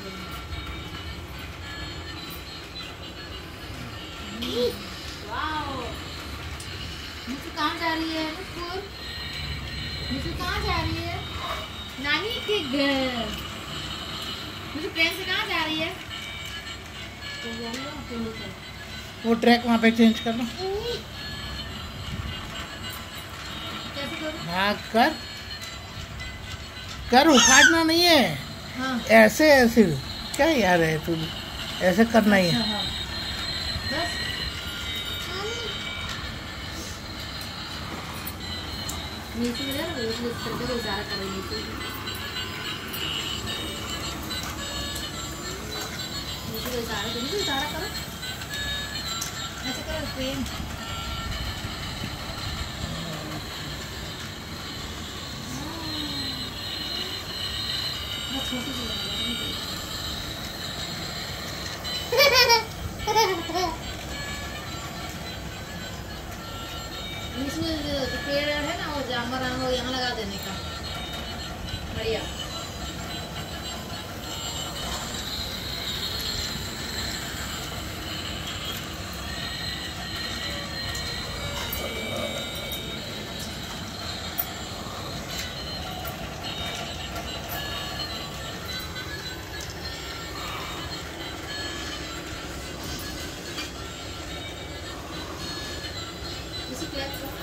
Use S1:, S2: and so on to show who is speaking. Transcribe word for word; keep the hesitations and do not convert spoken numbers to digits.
S1: Wow, मुझे कहाँ जा रही है स्कूल? मुझे कहाँ जा रही है? नानी के घर। मुझे ट्रेन से कहाँ जा रही है?
S2: वो ट्रैक वहाँ पे चेंज कर लो।
S1: कैसे करूँ?
S2: हाँ कर कर उखाड़ना नहीं है।
S1: हाँ।
S2: ऐसे ऐसे क्या यार है तू, ऐसे करना ही है।
S1: हाँ, हाँ। बस नीचे इधर वो इस करके वो इशारा कर रही है नीचे नीचे को इशारा करो, नीचे इशारा करो, ऐसे करो ट्रेन। बहुत छोटी सी लग रही है। इसमें जो पेड़ है ना वो जामर वो यहाँ लगा देने का बढ़िया। इसी प्लेट